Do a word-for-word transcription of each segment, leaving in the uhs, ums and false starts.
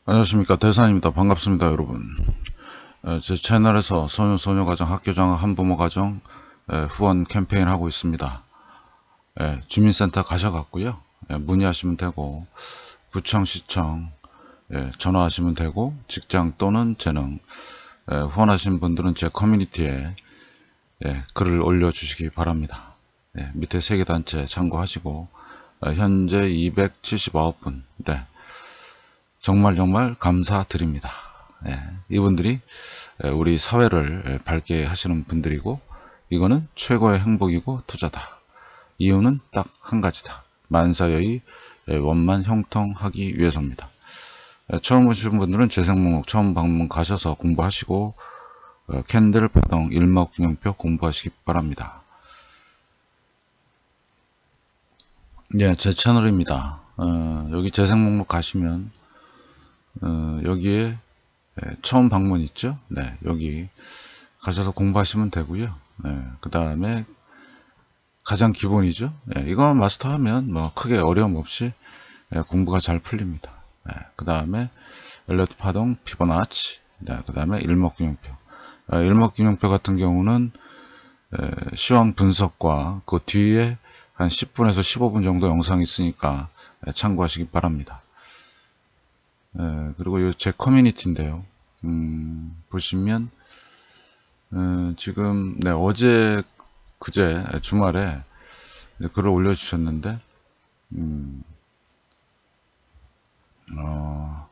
안녕하십니까, 대산입니다. 반갑습니다, 여러분. 에, 제 채널에서 소녀 소녀가정 학교장학 한부모가정 에, 후원 캠페인 하고 있습니다. 에, 주민센터 가셔갖고요, 에, 문의하시면 되고, 구청 시청 에, 전화하시면 되고, 직장 또는 재능 에, 후원하신 분들은 제 커뮤니티에 에, 글을 올려주시기 바랍니다. 에, 밑에 세 개 단체 참고하시고, 에, 현재 이백칠십구 분, 네, 정말 정말 감사드립니다. 예, 이분들이 우리 사회를 밝게 하시는 분들이고, 이거는 최고의 행복이고 투자다. 이유는 딱 한 가지다. 만사여의 원만 형통하기 위해서입니다. 처음 오신 분들은 재생목록 처음 방문 가셔서 공부하시고, 캔들 파동 일목균형표 공부하시기 바랍니다. 예, 제 채널입니다. 어, 여기 재생목록 가시면 어, 여기에 네, 처음 방문 있죠? 네, 여기 가셔서 공부하시면 되고요. 네, 그 다음에 가장 기본이죠. 네, 이거 마스터하면 뭐 크게 어려움 없이 네, 공부가 잘 풀립니다. 네, 그 다음에 엘리어트 파동, 피보나치, 네, 그 다음에 일목균형표. 아, 일목균형표 같은 경우는 에, 시황 분석과 그 뒤에 한 십 분에서 십오 분 정도 영상이 있으니까 에, 참고하시기 바랍니다. 에, 그리고 제 커뮤니티인데요. 음, 보시면 에, 지금 네, 어제 그제 주말에 글을 올려주셨는데 음, 어,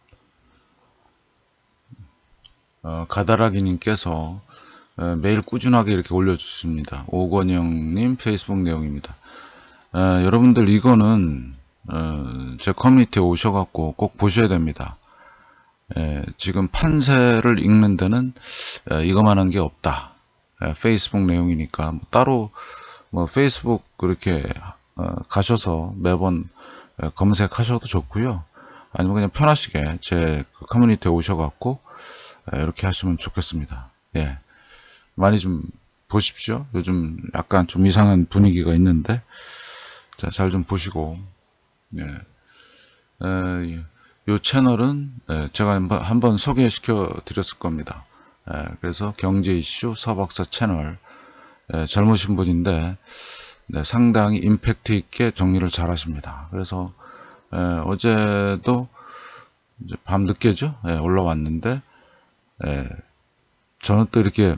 어, 가다라기님께서 에, 매일 꾸준하게 이렇게 올려주십니다. 오건영님 페이스북 내용입니다. 에, 여러분들 이거는 어, 제 커뮤니티에 오셔갖고 꼭 보셔야 됩니다. 에, 지금 판세를 읽는 데는 에, 이거만한 게 없다. 에, 페이스북 내용이니까 뭐 따로 뭐 페이스북 그렇게 어, 가셔서 매번 에, 검색하셔도 좋고요. 아니면 그냥 편하시게 제 그 커뮤니티에 오셔갖고 에, 이렇게 하시면 좋겠습니다. 예, 많이 좀 보십시오. 요즘 약간 좀 이상한 분위기가 있는데 자, 잘 좀 보시고 예. 에, 이 채널은 제가 한번, 한번 소개시켜 드렸을 겁니다. 그래서 경제 이슈 서박사 채널, 젊으신 분인데 네, 상당히 임팩트 있게 정리를 잘 하십니다. 그래서 어제도 밤 늦게죠, 올라왔는데 저는 또 이렇게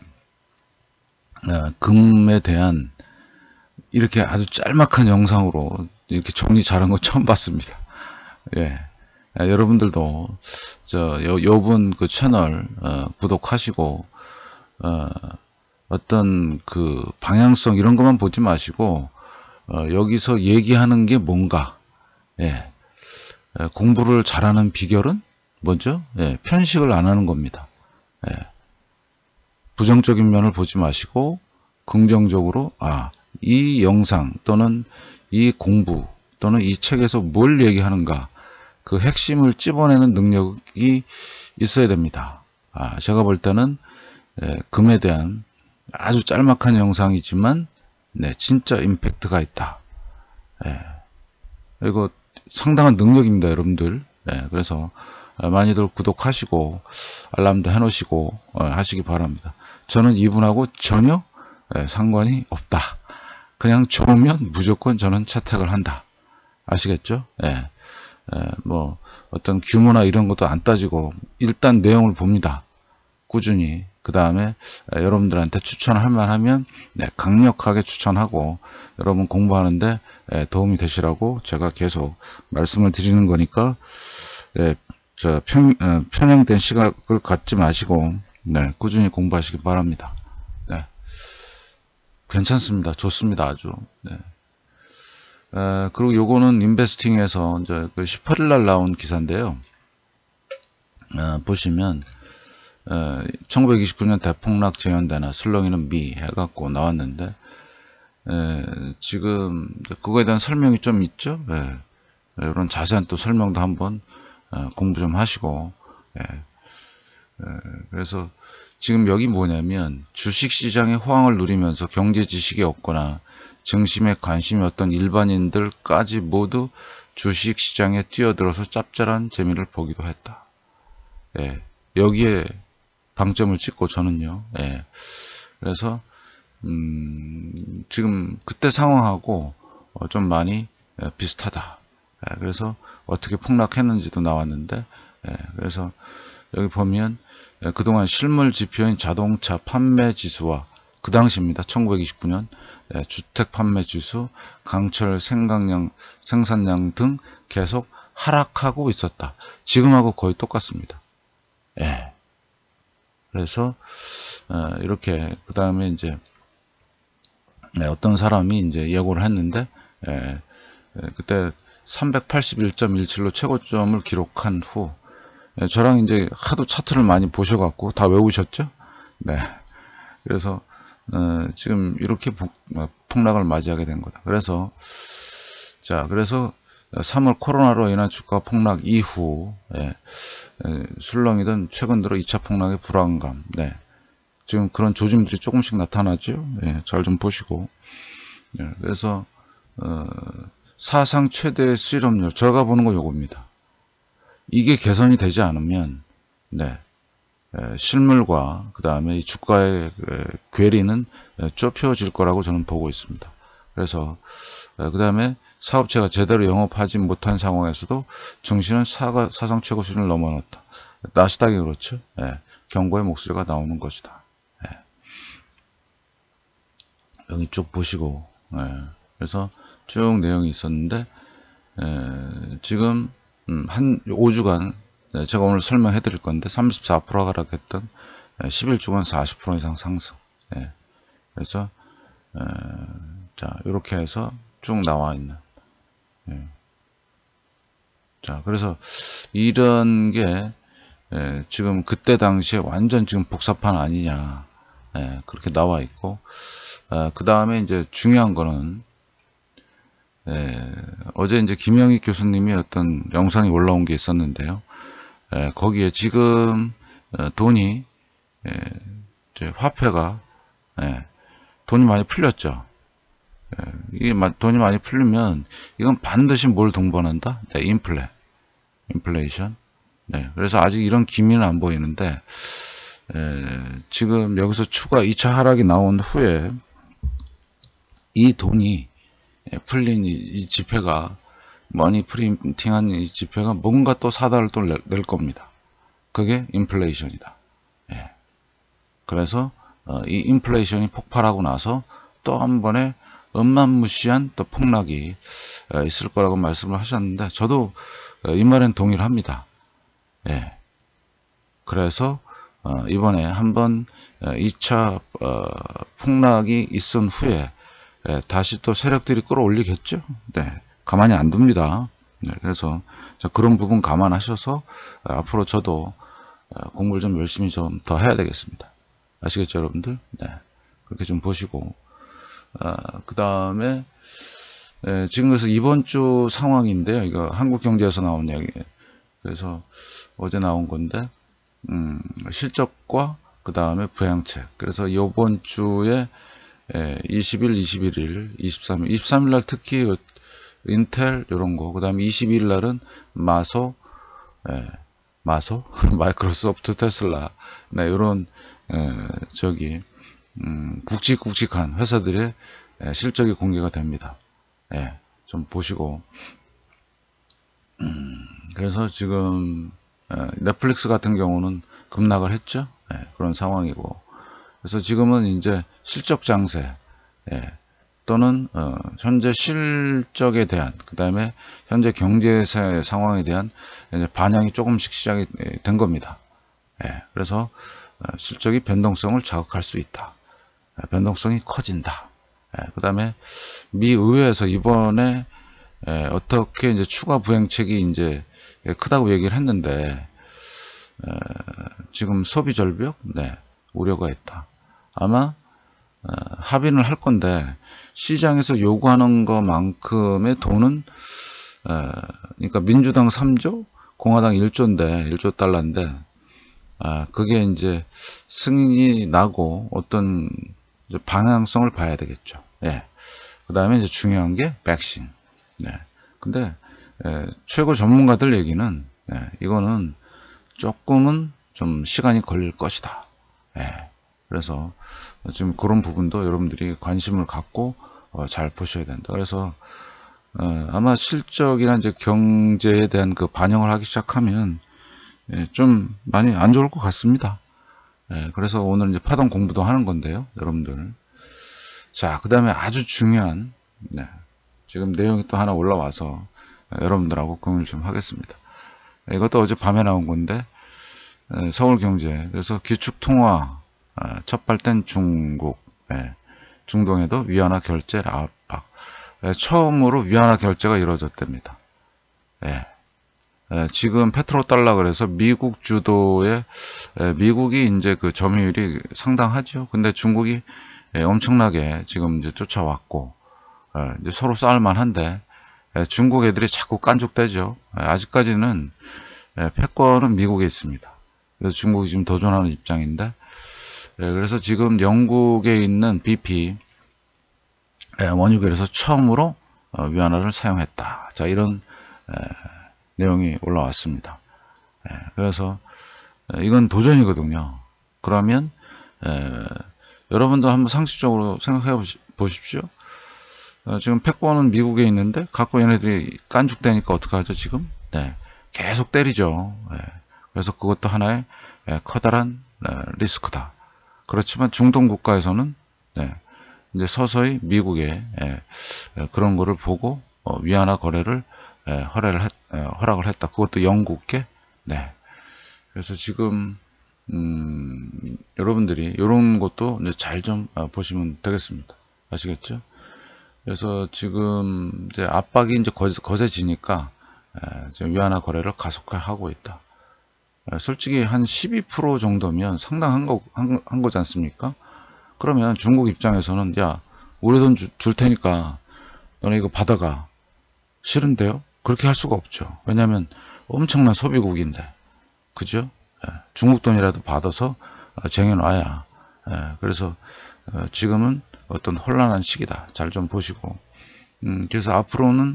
금에 대한 이렇게 아주 짤막한 영상으로 이렇게 정리 잘한 거 처음 봤습니다. 예. 아, 여러분들도 저 요, 요분 그 채널 어, 구독하시고 어, 어떤 그 방향성 이런 것만 보지 마시고 어, 여기서 얘기하는 게 뭔가 예. 예, 공부를 잘하는 비결은 뭐죠? 예, 편식을 안 하는 겁니다. 예. 부정적인 면을 보지 마시고 긍정적으로 아, 이 영상 또는 이 공부 또는 이 책에서 뭘 얘기하는가 그 핵심을 찝어내는 능력이 있어야 됩니다. 아, 제가 볼 때는 예, 금에 대한 아주 짤막한 영상이지만 네, 진짜 임팩트가 있다. 예, 이거 상당한 능력입니다, 여러분들. 예, 그래서 많이들 구독하시고 알람도 해놓으시고 어, 하시기 바랍니다. 저는 이분하고 전혀 예, 상관이 없다. 그냥 좋으면 무조건 저는 채택을 한다. 아시겠죠? 예. 에, 뭐 어떤 규모나 이런 것도 안 따지고 일단 내용을 봅니다. 꾸준히. 그 다음에 여러분들한테 추천할 만하면 네, 강력하게 추천하고 여러분 공부하는데 에, 도움이 되시라고 제가 계속 말씀을 드리는 거니까 에, 저 편, 어, 편향된 시각을 갖지 마시고 네, 꾸준히 공부하시기 바랍니다. 네. 괜찮습니다. 좋습니다. 아주. 네. 에, 그리고 요거는 인베스팅에서 이제 그 십팔 일 날 나온 기사인데요. 에, 보시면 에, 천구백이십구 년 대폭락 재현되나 슬렁이는 미 해갖고 나왔는데 에, 지금 그거에 대한 설명이 좀 있죠. 에, 이런 자세한 또 설명도 한번 에, 공부 좀 하시고 에, 에, 그래서 지금 여기 뭐냐면 주식시장의 호황을 누리면서 경제 지식이 없거나 증심에 관심이 없던 일반인들까지 모두 주식시장에 뛰어들어서 짭짤한 재미를 보기도 했다. 예, 여기에 방점을 찍고 저는요. 예, 그래서 음, 지금 그때 상황하고 어, 좀 많이 예, 비슷하다. 예, 그래서 어떻게 폭락했는지도 나왔는데, 예, 그래서 여기 보면 예, 그동안 실물 지표인 자동차 판매 지수와 그 당시입니다. 천구백이십구 년 예, 주택 판매 지수, 강철 생산량, 생산량 등 계속 하락하고 있었다. 지금하고 거의 똑같습니다. 예. 그래서 어, 이렇게 그 다음에 이제 네, 어떤 사람이 이제 예고를 했는데 예, 예, 그때 삼백팔십일 점 일칠로 최고점을 기록한 후 예, 저랑 이제 하도 차트를 많이 보셔갖고 다 외우셨죠? 네. 그래서 어, 지금 이렇게 폭, 폭락을 맞이하게 된 거다. 그래서 자, 그래서 삼월 코로나로 인한 주가 폭락 이후 예, 예, 술렁이던 최근 들어 이 차 폭락의 불안감. 네. 지금 그런 조짐들이 조금씩 나타나죠. 예, 잘 좀 보시고. 예, 그래서 어, 사상 최대 수익률 제가 보는 거 요겁니다. 이게 개선이 되지 않으면 네, 에, 실물과 그 다음에 이 주가의 에, 괴리는 에, 좁혀질 거라고 저는 보고 있습니다. 그래서 그 다음에 사업체가 제대로 영업하지 못한 상황에서도 증시는 사가, 사상 최고 수준을 넘어섰다. 나스닥이 그렇죠. 예, 경고의 목소리가 나오는 것이다. 예. 여기 쭉 보시고 예, 그래서 쭉 내용이 있었는데 예, 지금 음, 한 오 주간 예, 제가 오늘 설명해 드릴 건데 삼십사 퍼센트 하락했던 예, 십일 주간 사십 퍼센트 이상 상승. 예, 그래서 예, 자 이렇게 해서 쭉 나와 있는 예. 자 그래서 이런 게 예, 지금 그때 당시에 완전 지금 복사판 아니냐 예, 그렇게 나와 있고 아, 그 다음에 이제 중요한 거는 예, 어제 이제 김영희 교수님이 어떤 영상이 올라온 게 있었는데요. 예, 거기에 지금 어, 돈이 예, 이제 화폐가 예, 돈이 많이 풀렸죠. 예, 이게 돈이 많이 풀리면 이건 반드시 뭘 동반한다? 네, 인플레, 인플레이션. 네, 그래서 아직 이런 기미는 안 보이는데 예, 지금 여기서 추가 이 차 하락이 나온 후에 이 돈이 풀린 이, 이 지폐가 머니 프린팅한 이 지폐가 뭔가 또 사다를 또 낼 겁니다. 그게 인플레이션이다. 예. 그래서 어, 이 인플레이션이 폭발하고 나서 또 한 번에 엄만무시한 또 폭락이 어, 있을 거라고 말씀을 하셨는데 저도 어, 이 말엔 동의를 합니다. 예. 그래서 어, 이번에 한번 어, 이 차 어, 폭락이 있은 후에 예, 다시 또 세력들이 끌어올리겠죠. 네, 가만히 안 둡니다. 네, 그래서 자, 그런 부분 감안하셔서 어, 앞으로 저도 어, 공부를 좀 열심히 좀 더 해야 되겠습니다. 아시겠죠, 여러분들? 네, 그렇게 좀 보시고 어, 그 다음에 예, 지금 그래서 이번 주 상황인데요. 이거 한국경제에서 나온 이야기. 그래서 어제 나온 건데 음, 실적과 그 다음에 부양책. 그래서 이번 주에 예, 이십 일, 이십일 일, 이십삼 일, 이십삼 일 날 특히 인텔 이런 거, 그 다음에 이십이 일 날은 마소, 예, 마소, 마이크로소프트, 테슬라, 네, 이런 예, 저기 음, 굵직굵직한 회사들의 예, 실적이 공개가 됩니다. 예, 좀 보시고 음, 그래서 지금 예, 넷플릭스 같은 경우는 급락을 했죠. 예, 그런 상황이고. 그래서 지금은 이제 실적 장세, 예, 또는 어, 현재 실적에 대한, 그 다음에 현재 경제 상황에 대한 이제 반영이 조금씩 시작이 된 겁니다. 예, 그래서 어, 실적이 변동성을 자극할 수 있다. 예, 변동성이 커진다. 예, 그 다음에 미 의회에서 이번에 예, 어떻게 이제 추가 부행책이 이제 크다고 얘기를 했는데 예, 지금 소비 절벽, 네, 우려가 있다. 아마 어, 합의를 할 건데 시장에서 요구하는 것만큼의 돈은 어, 그러니까 민주당 삼 조, 공화당 일 조인데 일 조 달러인데 아, 그게 이제 승인이 나고 어떤 이제 방향성을 봐야 되겠죠. 예. 그 다음에 이제 중요한 게 백신. 네. 근데 예, 최고 전문가들 얘기는 예, 이거는 조금은 좀 시간이 걸릴 것이다. 예. 그래서 지금 그런 부분도 여러분들이 관심을 갖고 어, 잘 보셔야 된다. 그래서 어, 아마 실적이나 이제 경제에 대한 그 반영을 하기 시작하면 예, 좀 많이 안 좋을 것 같습니다. 예, 그래서 오늘 이제 파동 공부도 하는 건데요, 여러분들. 자, 그 다음에 아주 중요한 네, 지금 내용이 또 하나 올라와서 여러분들하고 공유를 좀 하겠습니다. 이것도 어제 밤에 나온 건데 서울경제, 그래서 기축통화 첫 발된 중국, 중동에도 위안화 결제 압박, 처음으로 위안화 결제가 이루어졌답니다. 지금 페트로달러, 그래서 미국 주도의, 미국이 이제 그 점유율이 상당하죠. 근데 중국이 엄청나게 지금 이제 쫓아왔고, 이제 서로 싸울만 한데, 중국 애들이 자꾸 깐죽대죠. 아직까지는 패권은 미국에 있습니다. 그래서 중국이 지금 도전하는 입장인데, 그래서 지금 영국에 있는 비피 원유결에서 처음으로 위안화를 사용했다. 자, 이런 내용이 올라왔습니다. 그래서 이건 도전이거든요. 그러면 여러분도 한번 상식적으로 생각해 보십시오. 지금 패권은 미국에 있는데 갖고 얘네들이 깐죽대니까 어떡하죠 지금? 네, 계속 때리죠. 네, 그래서 그것도 하나의 커다란 리스크다. 그렇지만 중동 국가에서는 네, 이제 서서히 미국의 그런 거를 보고 위안화 거래를 허락을, 했, 허락을 했다. 그것도 영국계. 네, 그래서 지금 음, 여러분들이 이런 것도 잘 좀 보시면 되겠습니다. 아시겠죠? 그래서 지금 이제 압박이 이제 거세지니까 지금 위안화 거래를 가속화하고 있다. 솔직히 한 십이 퍼센트 정도면 상당한 거, 한, 한 거지 않습니까? 그러면 중국 입장에서는 야, 우리 돈 주, 줄 테니까 너네 이거 받아가. 싫은데요? 그렇게 할 수가 없죠. 왜냐하면 엄청난 소비국인데, 그죠? 중국 돈이라도 받아서 쟁여놔야. 그래서 지금은 어떤 혼란한 시기다. 잘 좀 보시고. 음, 그래서 앞으로는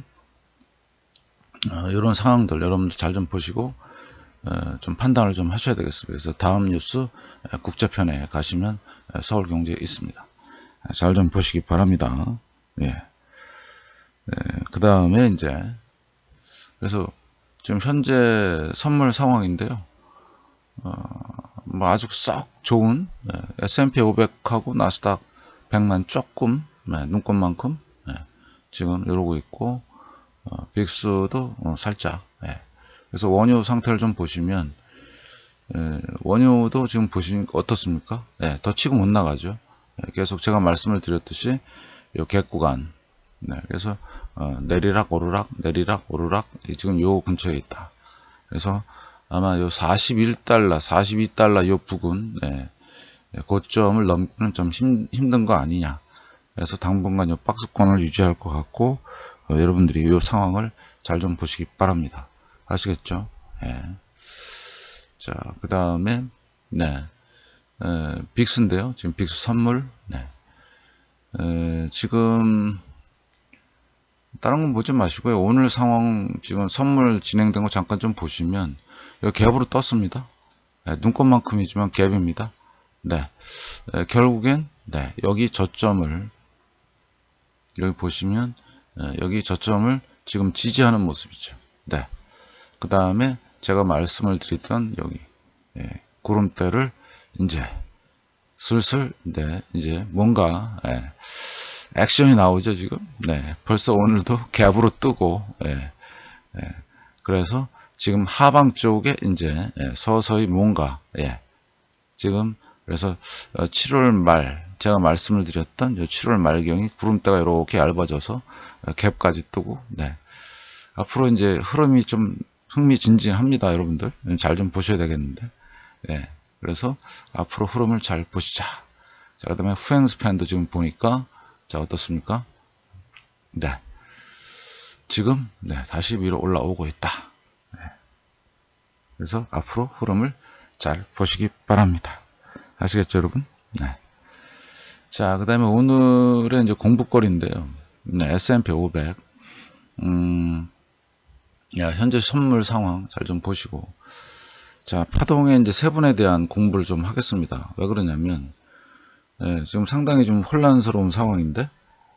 어, 이런 상황들 여러분들 잘 좀 보시고 어, 좀 판단을 좀 하셔야 되겠습니다. 그래서 다음 뉴스 국제편에 가시면 서울경제에 있습니다. 잘 좀 보시기 바랍니다. 예. 예, 그 다음에 이제 그래서 지금 현재 선물 상황인데요. 어, 뭐 아주 썩 좋은 예, 에스 앤 피 오백하고 나스닥 백만 조금 네, 눈꽃만큼 네, 지금 이러고 있고 어, 빅스도 어, 살짝 네. 그래서 원유 상태를 좀 보시면 예, 원유도 지금 보시니까 어떻습니까? 네, 더 치고 못 나가죠. 네, 계속 제가 말씀을 드렸듯이 요 갭구간 네, 그래서 어, 내리락 오르락 내리락 오르락 지금 요 근처에 있다. 그래서 아마 요 사십일 달러 사십이 달러 요 부근 네, 고점을 넘기는 좀 힘, 힘든 거 아니냐. 그래서 당분간 요 박스권을 유지할 것 같고 어, 여러분들이 이 상황을 잘 좀 보시기 바랍니다. 아시겠죠? 예. 자, 그 다음에 네, 에, 빅스인데요. 지금 빅스 선물 네. 에, 지금 다른 건 보지 마시고요. 오늘 상황 지금 선물 진행된 거 잠깐 좀 보시면 여기 갭으로 떴습니다. 네, 눈꽃만큼이지만 갭입니다. 네, 에, 결국엔 네, 여기 저점을 여기 보시면 에, 여기 저점을 지금 지지하는 모습이죠. 네, 그 다음에 제가 말씀을 드렸던 여기 예, 구름대를 이제 슬슬 네, 이제 뭔가 예, 액션이 나오죠 지금. 네, 벌써 오늘도 갭으로 뜨고 예, 예, 그래서 지금 하방 쪽에 이제 예, 서서히 뭔가 예, 지금 그래서 칠월 말 제가 말씀을 드렸던 칠월 말경이 구름대가 이렇게 얇아져서 갭까지 뜨고 네. 앞으로 이제 흐름이 좀 흥미진진합니다. 여러분들 잘 좀 보셔야 되겠는데 네. 그래서 앞으로 흐름을 잘 보시자. 자, 그 다음에 후행 스팬도 지금 보니까 자 어떻습니까? 네, 지금 네, 다시 위로 올라오고 있다. 네. 그래서 앞으로 흐름을 잘 보시기 바랍니다. 아시겠죠, 여러분? 네. 자, 그 다음에 오늘의 이제 공부거리인데요. 네, 에스 앤 피 오백. 음, 야, 현재 선물 상황 잘 좀 보시고. 자, 파동의 이제 세분에 대한 공부를 좀 하겠습니다. 왜 그러냐면, 예, 지금 상당히 좀 혼란스러운 상황인데,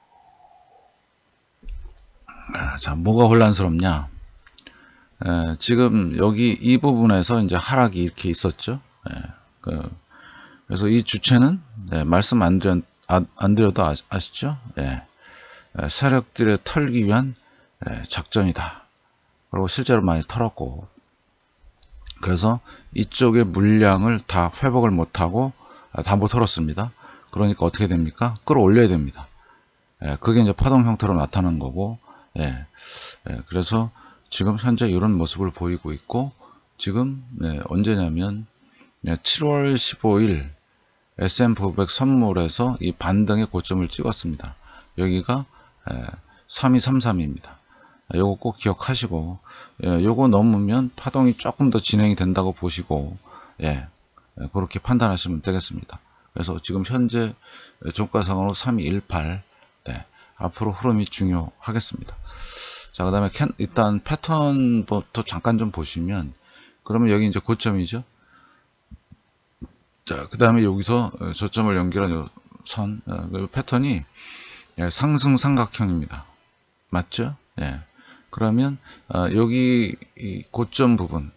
아, 자, 뭐가 혼란스럽냐? 예, 지금 여기 이 부분에서 이제 하락이 이렇게 있었죠. 예, 그, 그래서 이 주체는, 예, 말씀 안, 드려, 아, 안 드려도 아, 아시죠? 예, 예, 세력들을 털기 위한, 예, 작전이다. 그리고 실제로 많이 털었고, 그래서 이쪽의 물량을 다 회복을 못하고 다 못 털었습니다. 그러니까 어떻게 됩니까? 끌어올려야 됩니다. 예, 그게 이제 파동 형태로 나타난 거고, 예, 예, 그래서 지금 현재 이런 모습을 보이고 있고, 지금 예, 언제냐면 예, 칠월 십오일 에스 앤 피 오백 선물에서 이 반등의 고점을 찍었습니다. 여기가 예, 삼이삼삼입니다. 요거 꼭 기억하시고, 예, 요거 넘으면 파동이 조금 더 진행이 된다고 보시고, 예, 예, 그렇게 판단하시면 되겠습니다. 그래서 지금 현재 종가상으로 삼이일팔, 네, 앞으로 흐름이 중요하겠습니다. 자, 그 다음에 일단 패턴부터 잠깐 좀 보시면, 그러면 여기 이제 고점이죠. 자, 그 다음에 여기서 저점을 연결한 선, 패턴이 상승 삼각형입니다. 맞죠? 예. 그러면 여기 이 고점 부분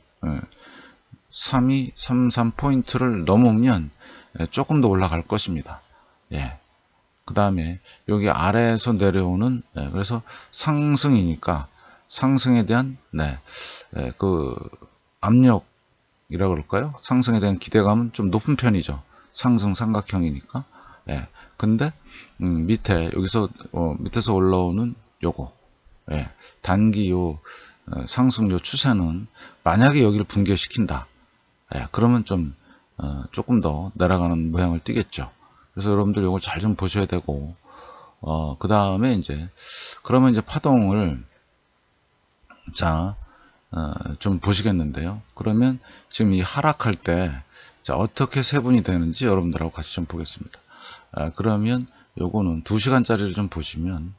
삼이삼삼 포인트를 넘으면 조금 더 올라갈 것입니다. 예. 그 다음에 여기 아래에서 내려오는, 예, 그래서 상승이니까 상승에 대한, 네, 예, 그 압력이라 그럴까요? 상승에 대한 기대감은 좀 높은 편이죠. 상승 삼각형이니까. 예. 근데 음, 밑에 여기서 어, 밑에서 올라오는 요거, 예, 단기 요 어, 상승 요 추세는 만약에 여기를 붕괴시킨다. 예, 그러면 좀 어, 조금 더 내려가는 모양을 띠겠죠. 그래서 여러분들 이걸 잘 좀 보셔야 되고, 어, 그 다음에 이제, 그러면 이제 파동을, 자, 어, 좀 보시겠는데요. 그러면 지금 이 하락할 때, 자, 어떻게 세분이 되는지 여러분들하고 같이 좀 보겠습니다. 아, 그러면 요거는 두 시간짜리를 좀 보시면,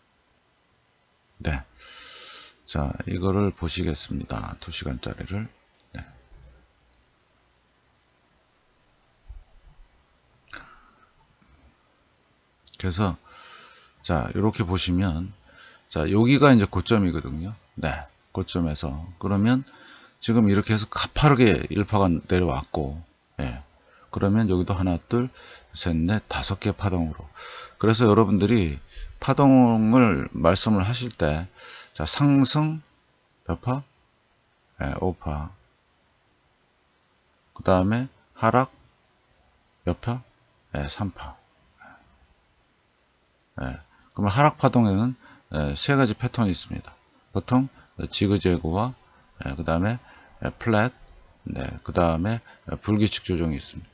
네. 자, 이거를 보시겠습니다. 두 시간짜리를. 네. 그래서 자, 이렇게 보시면, 자, 여기가 이제 고점이거든요. 네, 고점에서. 그러면 지금 이렇게 해서 가파르게 일파가 내려왔고, 예, 그러면 여기도 하나, 둘, 셋, 넷, 다섯 개 파동으로. 그래서 여러분들이 파동을 말씀을 하실 때, 자, 상승 몇 파? 예, 오 파. 그 다음에 하락 몇 파? 예, 삼 파. 예, 그러면 하락 파동에는 예, 세 가지 패턴이 있습니다. 보통 지그재그와 예, 그 다음에 예, 플랫, 네, 그 다음에 예, 불규칙 조정이 있습니다.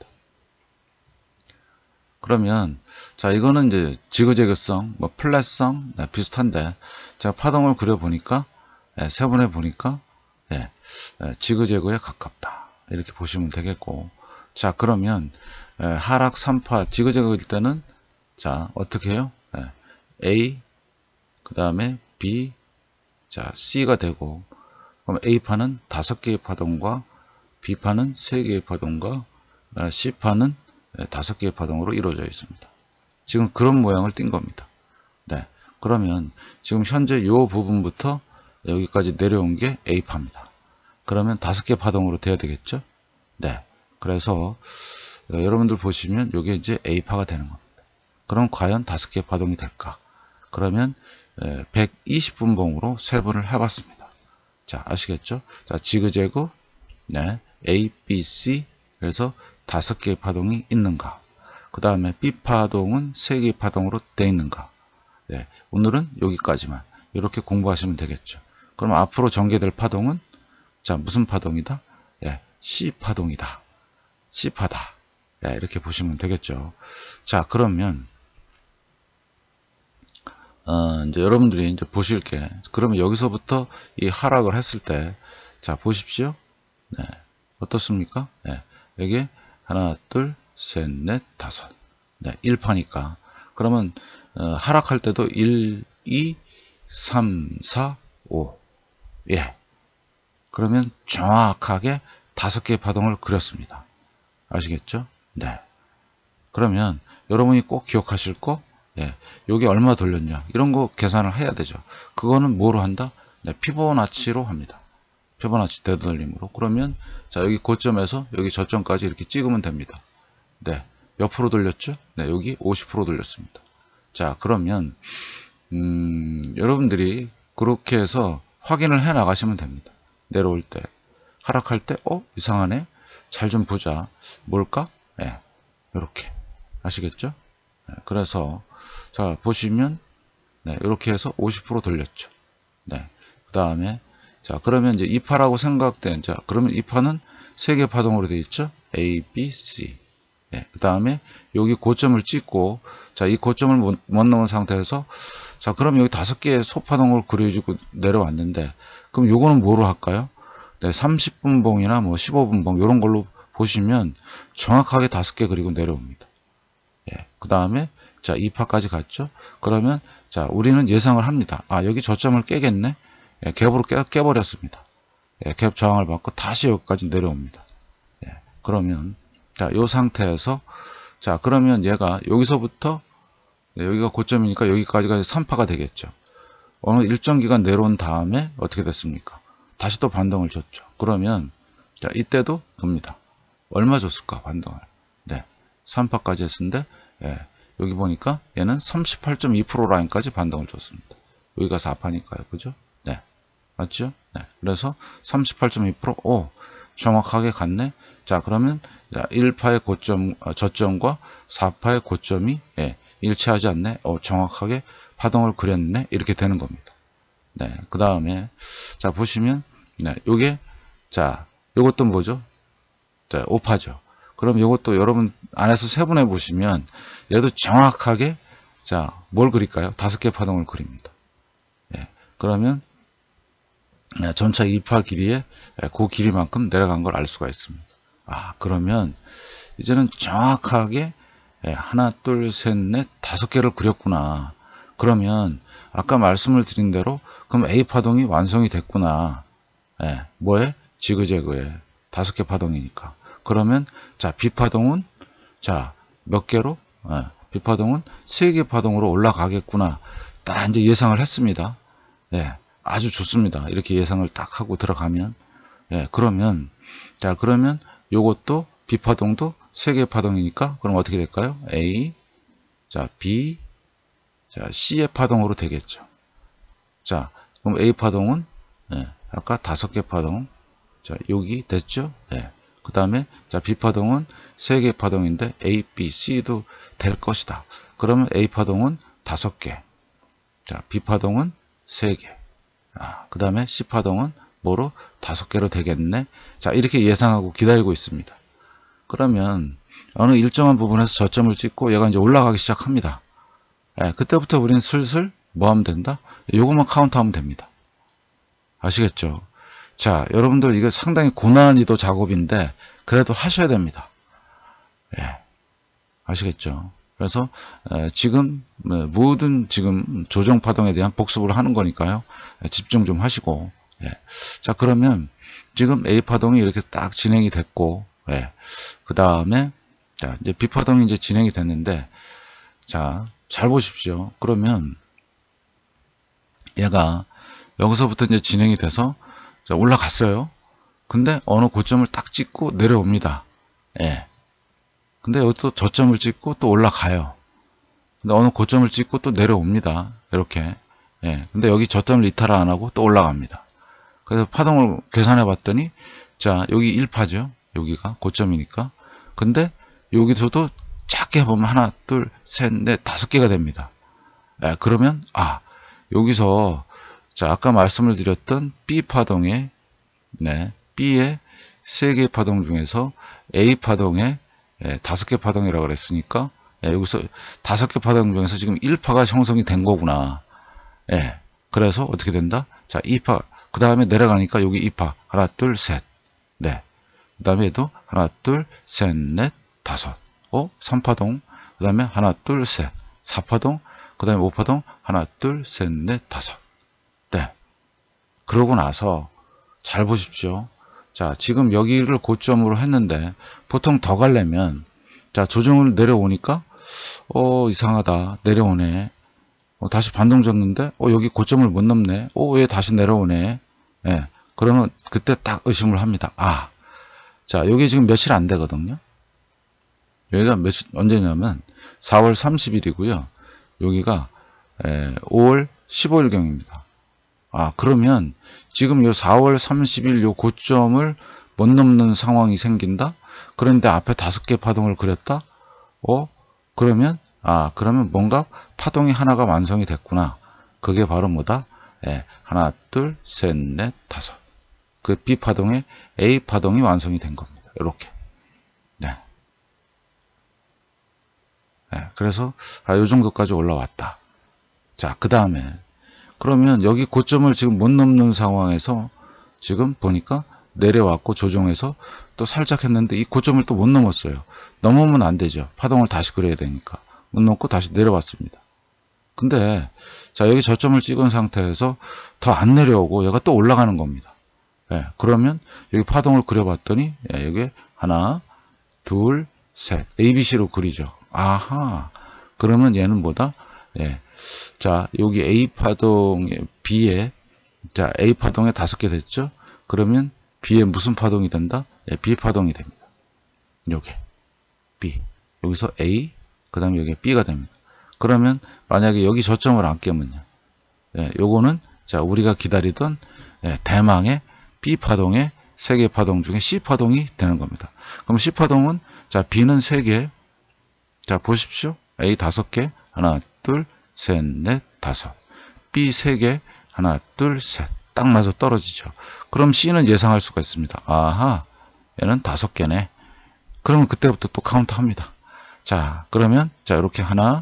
그러면 자, 이거는 이제 지그재그성, 뭐 플랫성 네, 비슷한데 제가 파동을 그려 보니까 예, 세분해 보니까 예, 예, 지그재그에 가깝다 이렇게 보시면 되겠고, 자, 그러면 예, 하락 삼 파 지그재그일 때는 자, 어떻게 해요? 예, A 그 다음에 B, 자, C가 되고, 그럼 A파는 다섯 개의 파동과 B파는 세 개의 파동과 C파는 다섯 개의 파동으로 이루어져 있습니다. 지금 그런 모양을 띈 겁니다. 네. 그러면 지금 현재 이 부분부터 여기까지 내려온 게 A파입니다. 그러면 다섯 개 파동으로 돼야 되겠죠? 네. 그래서 여러분들 보시면 이게 이제 A파가 되는 겁니다. 그럼 과연 다섯 개 파동이 될까? 그러면 백이십 분봉으로 세분을 해봤습니다. 자, 아시겠죠? 자, 지그재그, 네, A, B, C, 그래서 다섯 개의 파동이 있는가? 그 다음에 B 파동은 세 개의 파동으로 되어 있는가? 네, 오늘은 여기까지만 이렇게 공부하시면 되겠죠. 그럼 앞으로 전개될 파동은 자, 무슨 파동이다? 예, C 파동이다. C 파다. 예, 이렇게 보시면 되겠죠. 자, 그러면 어, 이제 여러분들이 이제 보실 게, 그러면 여기서부터 이 하락을 했을 때, 자, 보십시오. 네. 어떻습니까? 네. 여기 하나, 둘, 셋, 넷, 다섯. 네. 일 파니까. 그러면, 어, 하락할 때도 일, 이, 삼, 사, 오. 예. 그러면 정확하게 다섯 개의 파동을 그렸습니다. 아시겠죠? 네. 그러면 여러분이 꼭 기억하실 거, 예, 여기 얼마 돌렸냐 이런 거 계산을 해야 되죠. 그거는 뭐로 한다? 네, 피보나치로 합니다. 피보나치 되돌림으로. 그러면 자, 여기 고점에서 여기 저점까지 이렇게 찍으면 됩니다. 네, 몇 프로 돌렸죠? 네, 여기 오십 퍼센트 돌렸습니다. 자, 그러면 음, 여러분들이 그렇게 해서 확인을 해 나가시면 됩니다. 내려올 때, 하락할 때, 어? 이상하네? 잘 좀 보자. 뭘까? 네, 이렇게. 아시겠죠? 네, 그래서, 자, 보시면, 네, 이렇게 해서 오십 퍼센트 돌렸죠. 네, 그 다음에, 자, 그러면 이제 이 파라고 생각된, 자, 그러면 이 파는 세 개 파동으로 되어 있죠? A, B, C. 네, 그 다음에 여기 고점을 찍고, 자, 이 고점을 못, 못 넘은 상태에서, 자, 그럼 여기 다섯 개의 소파동을 그려주고 내려왔는데, 그럼 요거는 뭐로 할까요? 네, 삼십 분 봉이나 뭐 십오 분 봉, 요런 걸로 보시면 정확하게 다섯 개 그리고 내려옵니다. 예, 그 다음에, 자, 이 파까지 갔죠? 그러면, 자, 우리는 예상을 합니다. 아, 여기 저점을 깨겠네? 예, 갭으로 깨, 깨버렸습니다. 예, 갭 저항을 받고 다시 여기까지 내려옵니다. 예, 그러면, 자, 요 상태에서, 자, 그러면 얘가 여기서부터, 네, 여기가 고점이니까 여기까지가 삼 파가 되겠죠. 어느 일정 기간 내려온 다음에 어떻게 됐습니까? 다시 또 반등을 줬죠. 그러면, 자, 이때도 봅니다. 얼마 줬을까, 반등을? 네, 삼 파까지 했는데, 예, 여기 보니까 얘는 삼십팔 점 이 퍼센트 라인까지 반등을 줬습니다. 여기가 사 파니까요. 그죠? 네. 맞죠? 네. 그래서 삼십팔 점 이 퍼센트, 오, 정확하게 갔네? 자, 그러면, 자, 일 파의 고점, 어, 저점과 사 파의 고점이, 예, 일치하지 않네? 어, 정확하게 파동을 그렸네? 이렇게 되는 겁니다. 네. 그 다음에, 자, 보시면, 네, 요게, 자, 요것도 뭐죠? 자, 오 파죠. 그럼 요것도 여러분 안에서 세분해 보시면, 얘도 정확하게, 자, 뭘 그릴까요? 다섯 개 파동을 그립니다. 예. 그러면, 전차 이 파 길이에 그 길이만큼 내려간 걸 알 수가 있습니다. 아, 그러면 이제는 정확하게 하나, 둘, 셋, 넷, 다섯 개를 그렸구나. 그러면 아까 말씀을 드린 대로 그럼 A 파동이 완성이 됐구나. 예, 뭐에? 지그재그에 다섯 개 파동이니까. 그러면 자, B 파동은 자, 몇 개로? 예, B 파동은 세 개 파동으로 올라가겠구나. 딱 이제 예상을 했습니다. 예. 아주 좋습니다. 이렇게 예상을 딱 하고 들어가면, 예, 그러면, 자, 그러면 요것도 B 파동도 세 개의 파동이니까, 그럼 어떻게 될까요? A, 자, B, 자, C의 파동으로 되겠죠. 자, 그럼 A 파동은, 예, 아까 다섯 개 파동, 자, 여기 됐죠? 예. 그 다음에, 자, B 파동은 세 개의 파동인데, A, B, C도 될 것이다. 그러면 A 파동은 다섯 개, 자, B 파동은 세 개. 아, 그 다음에 C 파동은 뭐로? 다섯 개로 되겠네. 자, 이렇게 예상하고 기다리고 있습니다. 그러면 어느 일정한 부분에서 저점을 찍고 얘가 이제 올라가기 시작합니다. 예, 그때부터 우리는 슬슬 뭐 하면 된다? 요것만 카운트하면 됩니다. 아시겠죠? 자, 여러분들 이거 상당히 고난이도 작업인데 그래도 하셔야 됩니다. 예, 아시겠죠? 그래서 지금 모든 지금 조정 파동에 대한 복습을 하는 거니까요. 집중 좀 하시고. 예. 자, 그러면 지금 A 파동이 이렇게 딱 진행이 됐고, 예. 그 다음에 자, 이제 B 파동이 이제 진행이 됐는데, 자, 잘 보십시오. 그러면 얘가 여기서부터 이제 진행이 돼서 자, 올라갔어요. 근데 어느 고점을 딱 찍고 내려옵니다. 예. 근데 여기 또 저점을 찍고 또 올라가요. 근데 어느 고점을 찍고 또 내려옵니다. 이렇게. 예. 근데 여기 저점을 이탈 안 하고 또 올라갑니다. 그래서 파동을 계산해 봤더니, 자, 여기 일 파죠. 여기가 고점이니까. 근데 여기서도 작게 보면 하나, 둘, 셋, 넷, 다섯 개가 됩니다. 예. 그러면, 아, 여기서, 자, 아까 말씀을 드렸던 B 파동에, 네, B의 세 개의 파동 중에서 A 파동에 예, 다섯 개 파동이라고 그랬으니까, 예, 여기서 다섯 개 파동 중에서 지금 일 파가 형성이 된 거구나. 예, 그래서 어떻게 된다? 자, 이 파, 그 다음에 내려가니까 여기 이 파. 하나, 둘, 셋. 네. 그 다음에 얘도 하나, 둘, 셋, 넷, 다섯. 어? 삼 파동. 그 다음에 하나, 둘, 셋. 사 파동. 그 다음에 오 파동. 하나, 둘, 셋, 넷, 다섯. 네. 그러고 나서, 잘 보십시오. 자, 지금 여기를 고점으로 했는데 보통 더 가려면 자, 조정을 내려오니까 어, 이상하다. 내려오네. 어, 다시 반동 줬는데 어, 여기 고점을 못 넘네. 어, 왜 다시 내려오네. 예. 그러면 그때 딱 의심을 합니다. 아. 자, 여기 지금 며칠 안 되거든요. 여기가 며칠 언제냐면 사월 삼십일이고요. 여기가 에, 오월 십오일경입니다. 아, 그러면 지금 요 사월 삼십일 요 고점을 못 넘는 상황이 생긴다? 그런데 앞에 다섯 개 파동을 그렸다? 어? 그러면, 아, 그러면 뭔가 파동이 하나가 완성이 됐구나. 그게 바로 뭐다? 예, 하나, 둘, 셋, 넷, 다섯. 그 B파동의 A파동이 완성이 된 겁니다. 이렇게. 네. 네, 그래서, 아, 요 정도까지 올라왔다. 자, 그 다음에, 그러면 여기 고점을 지금 못 넘는 상황에서 지금 보니까 내려왔고 조정해서 또 살짝 했는데 이 고점을 또 못 넘었어요. 넘으면 안 되죠. 파동을 다시 그려야 되니까. 못 넘고 다시 내려왔습니다. 근데 자, 여기 저점을 찍은 상태에서 더 안 내려오고 얘가 또 올라가는 겁니다. 예, 그러면 여기 파동을 그려봤더니 예, 여기 하나, 둘, 셋, 에이비씨로 그리죠. 아하. 그러면 얘는 뭐다? 예. 자, 여기 A파동에, B에, 자, A파동에 다섯 개 됐죠? 그러면 B에 무슨 파동이 된다? 예, B파동이 됩니다. 요게. B. 여기서 A, 그 다음에 여기 B가 됩니다. 그러면 만약에 여기 저점을 안 깨면요. 예, 요거는, 자, 우리가 기다리던, 예, 대망의 B파동의 세 개 파동 중에 C파동이 되는 겁니다. 그럼 C파동은, 자, B는 세 개. 자, 보십시오. A 다섯 개. 하나, 둘, 셋, 넷, 다섯. B 세 개. 하나, 둘, 셋. 딱 맞아 떨어지죠. 그럼 C는 예상할 수가 있습니다. 아하, 얘는 다섯 개네. 그러면 그때부터 또 카운트 합니다. 자, 그러면, 자, 이렇게 하나,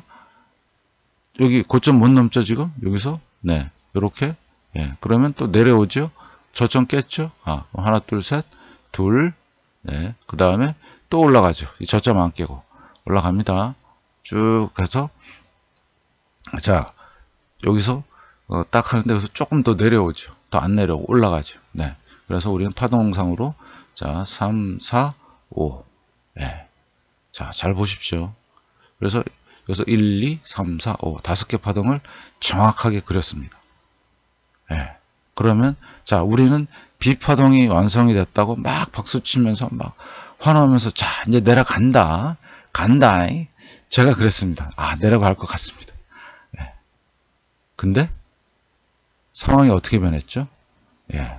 여기 고점 못 넘죠, 지금? 여기서? 네. 이렇게. 예. 그러면 또 내려오죠? 저점 깼죠? 아, 하나, 둘, 셋, 둘. 네. 그 다음에 또 올라가죠. 이 저점 안 깨고. 올라갑니다. 쭉 해서, 자, 여기서 어, 딱 하는데 여기서 조금 더 내려오죠. 더 안 내려오고 올라가죠. 네. 그래서 우리는 파동상으로 자, 삼, 사, 오. 네. 자, 잘 보십시오. 그래서 여기서 일, 이, 삼, 사, 오 다섯 개 파동을 정확하게 그렸습니다. 네. 그러면 자, 우리는 B파동이 완성이 됐다고 막 박수 치면서 막 환호하면서 자, 이제 내려간다. 간다. 제가 그랬습니다. 아, 내려갈 것 같습니다. 네. 근데 상황이 어떻게 변했죠? 예.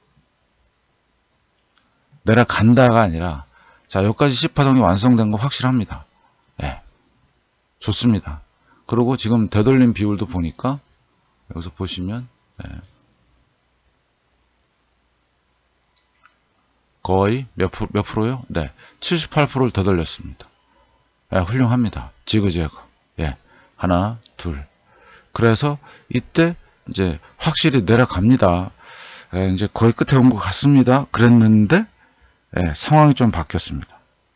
내려간다가 아니라 자, 여기까지 C파동이 완성된 거 확실합니다. 예. 좋습니다. 그리고 지금 되돌림 비율도 보니까 여기서 보시면 예. 거의 몇, 프로, 몇 프로요? 네. 칠십팔 퍼센트를 되돌렸습니다. 예, 훌륭합니다. 지그재그. 예. 하나, 둘. 그래서 이때 이제 확실히 내려갑니다. 예, 이제 거의 끝에 온 것 같습니다. 그랬는데 예, 상황이 좀 바뀌었습니다.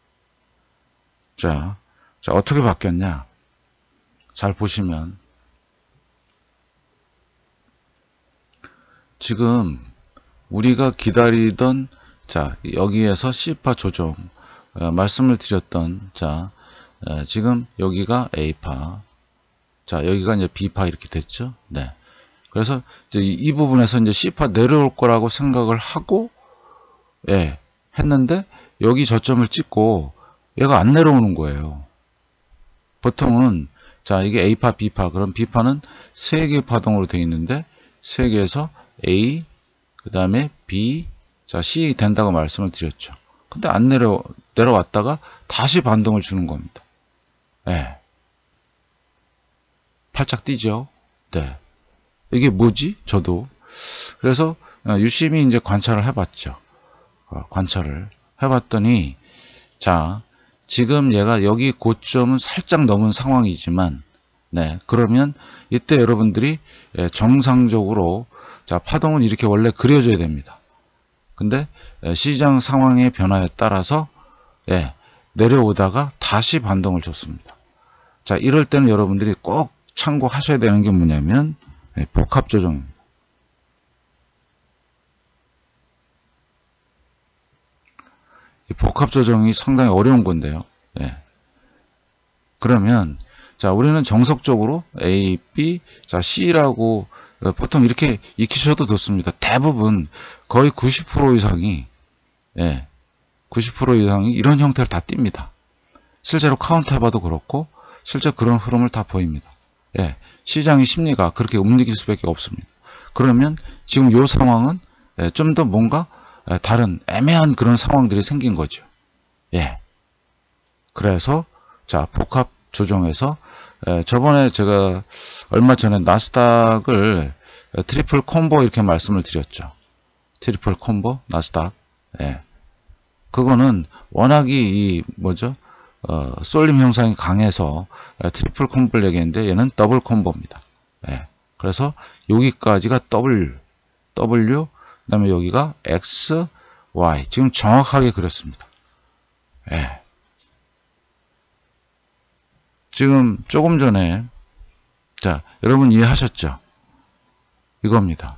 자, 자, 어떻게 바뀌었냐? 잘 보시면 지금 우리가 기다리던 자, 여기에서 C파 조정 어, 말씀을 드렸던 자, 어, 지금 여기가 A파, 자, 여기가 이제 B파 이렇게 됐죠. 네. 그래서 이제 이, 이 부분에서 이제 C파 내려올 거라고 생각을 하고 예, 했는데 여기 저점을 찍고 얘가 안 내려오는 거예요. 보통은 자, 이게 A파, B파. 그럼 B파는 세 개 파동으로 되어 있는데 세 개에서 A, 그 다음에 B, 자, C 된다고 말씀을 드렸죠. 근데 안 내려 내려왔다가 다시 반동을 주는 겁니다. 예. 팔짝 뛰죠. 네. 이게 뭐지? 저도. 그래서 유심히 이제 관찰을 해봤죠. 어, 관찰을 해봤더니, 자, 지금 얘가 여기 고점은 살짝 넘은 상황이지만, 네, 그러면 이때 여러분들이 정상적으로, 자, 파동은 이렇게 원래 그려줘야 됩니다. 근데 시장 상황의 변화에 따라서, 예, 내려오다가 다시 반동을 줬습니다. 자, 이럴 때는 여러분들이 꼭 참고하셔야 되는 게 뭐냐면, 예, 복합조정입니다. 이 복합 조정이 상당히 어려운 건데요. 예. 그러면 자, 우리는 정석적으로 A, B, 자, C라고 보통 이렇게 익히셔도 좋습니다. 대부분 거의 구십 퍼센트 이상이 예, 구십 퍼센트 이상이 이런 형태를 다 띱니다. 실제로 카운트 해봐도 그렇고 실제 그런 흐름을 다 보입니다. 예, 시장의 심리가 그렇게 움직일 수밖에 없습니다. 그러면 지금 이 상황은 예, 좀 더 뭔가 예, 다른 애매한 그런 상황들이 생긴 거죠. 예, 그래서 자, 복합 조정에서 예, 저번에 제가 얼마 전에 나스닥을 예, 트리플 콤보 이렇게 말씀을 드렸죠. 트리플 콤보 나스닥. 예, 그거는 워낙이 이 뭐죠? 어, 쏠림 형상이 강해서 예, 트리플 콤보를 얘기했는데 얘는 더블 콤보입니다. 예, 그래서 여기까지가 W, W, 그 다음에 여기가 X, Y. 지금 정확하게 그렸습니다. 예. 지금 조금 전에 자, 여러분 이해하셨죠? 이겁니다.